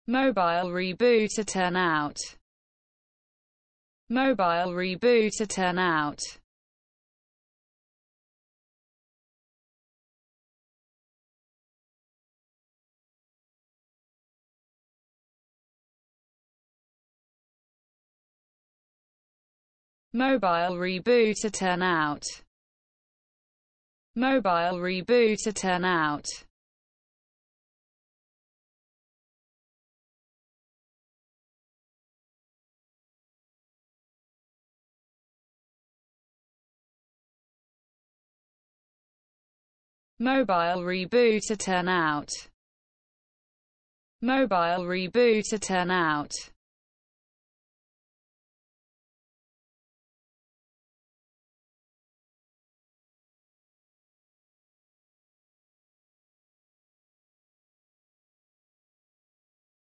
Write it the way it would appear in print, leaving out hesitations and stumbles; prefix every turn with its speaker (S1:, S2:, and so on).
S1: Mobile rebooter turn out. Mobile rebooter turn out. Mobile rebooter turn out. Mobile rebooter turn out. Mobile rebooter turn out. Mobile rebooter turn out.